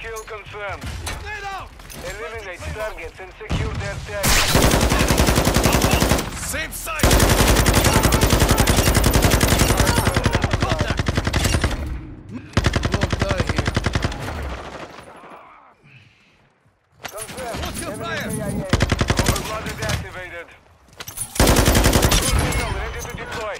kill confirmed. Stay down! Eliminate targets and secure their tags. Same side! Contact! Won't die here. Confirmed. What's your fire? Overblood is activated. Signal ready to deploy.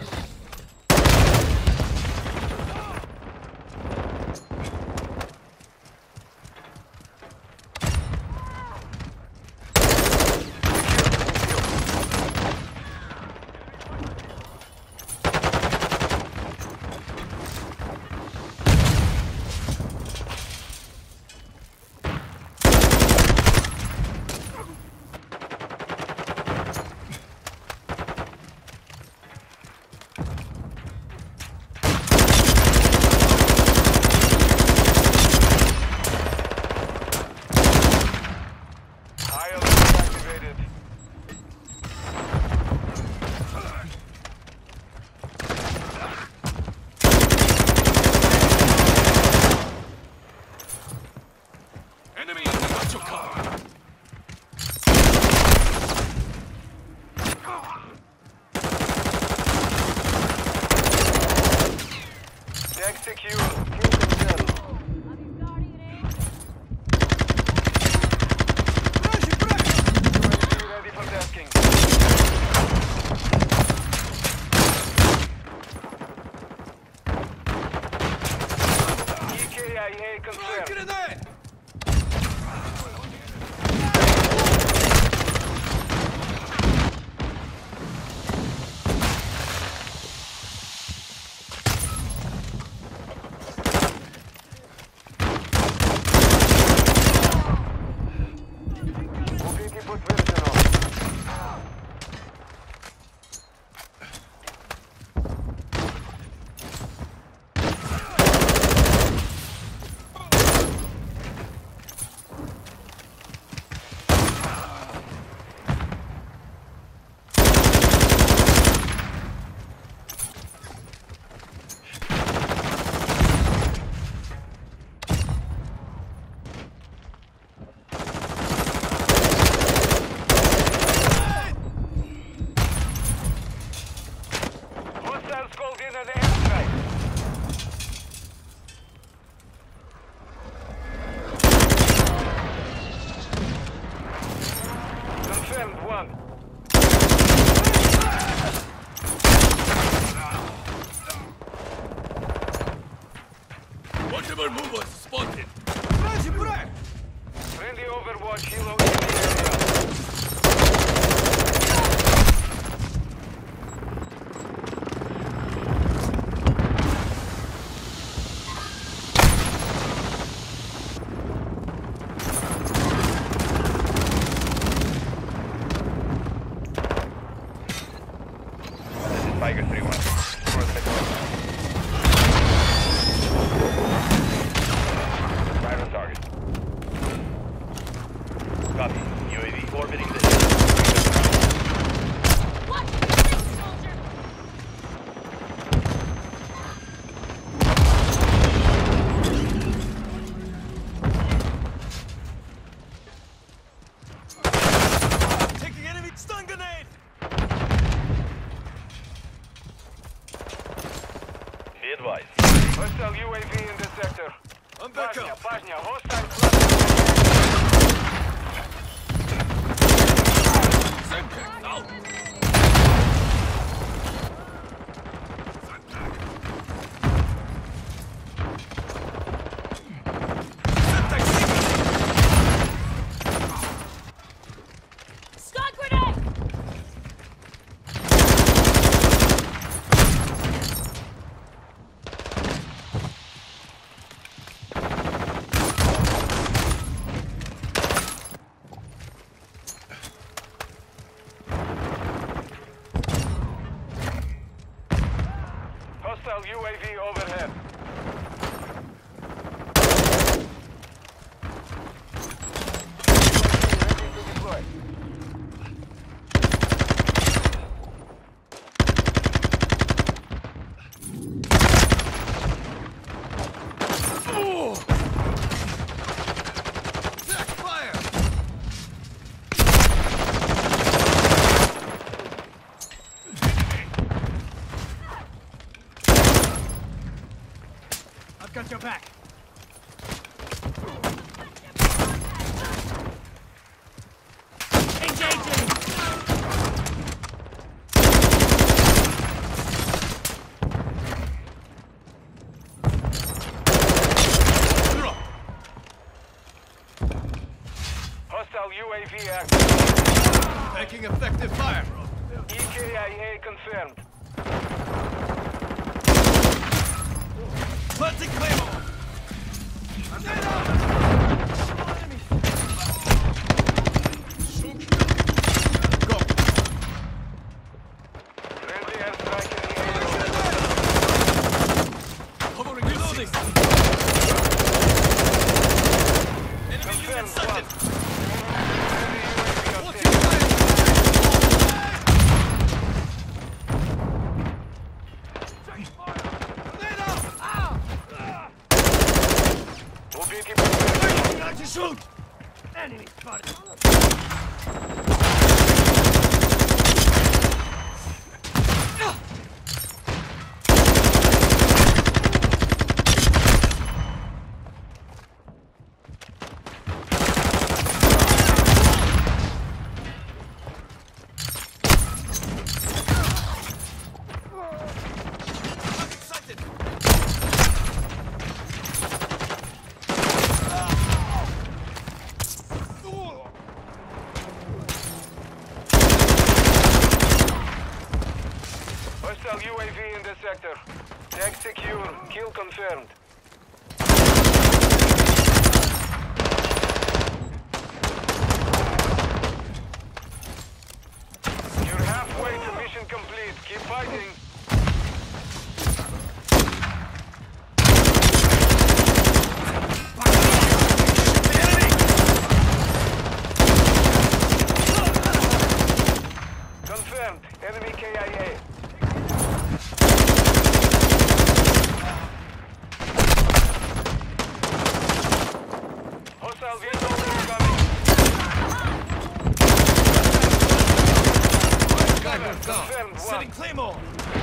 Enemy in the macho car! Tag secure. Kill confirmed. Ready for tasking. EKIA confirmed. Grenade! Multiple movers spotted. Friendly Overwatch helo in the area. Tiger 3-1. Right on target. Copy. UAV orbiting the hill. What? Thanks, soldier! Taking enemy stun grenade! Be advised. Hostile UAV in the sector. I'm back up. Pashня, hostile cluster. Same kick, out! Stun grenade! got your back. Hostile UAV active. Making effective fire. EKIA confirmed. Planting claymore. Go. Friendly airstrike in the area. Hovering. Reloading. Enemy unit sighted. Watch your fire. Убейте противника. Not to shoot. Enemy spotted. Hostile UAV in the sector. Tag secure. Kill confirmed. You're halfway to mission complete. Keep fighting. Confirmed. Enemy KIA. Hostile vehicle incoming. Confirmed. Setting One. claymore.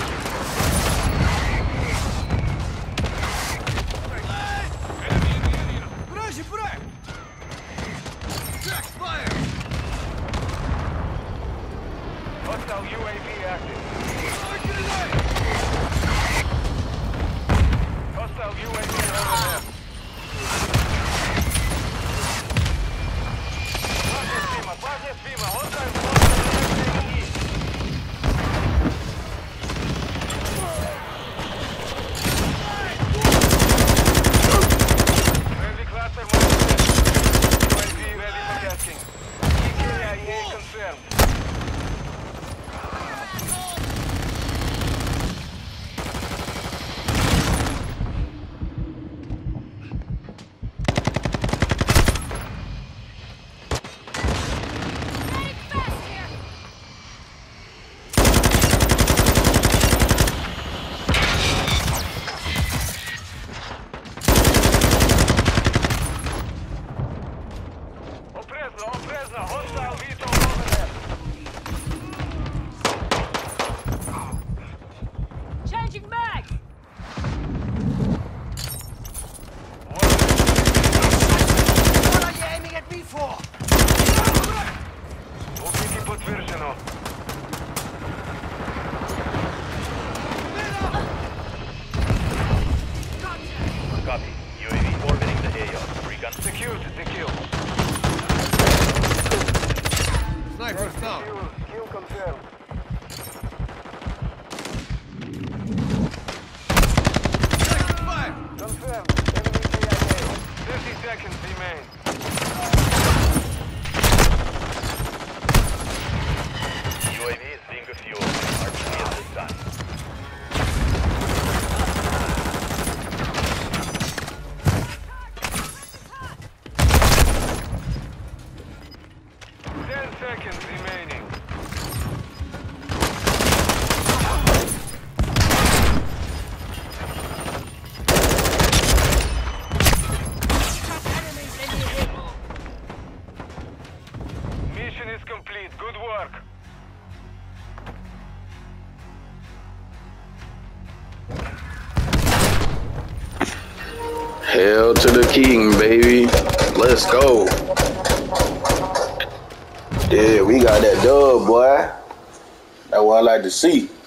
Enemy in the area. Бражи, брак. Jack, fire. Hostile UAV active. Hostile UAV overhead. Плазня спима. Hostile UAV. Friendly cluster movement. UAV ready for tasking. EKIA confirmed. Getting fast here. Опрезно, опрезно. Hostile vehicle overhead. Changing mag. What are you aiming at me for? Убийки подтверждено. Copy. UAV orbiting the AO. Recon. Secured the kill. Sniper's down. Kill confirmed. Fire. Confirmed. Enemy KIA. 30 seconds remain. UAV is being refueled. RTB at this time. Seconds remaining. Enemies in the Hell to the king, baby. Let's go. Yeah, we got that dub, boy. That's what I like to see.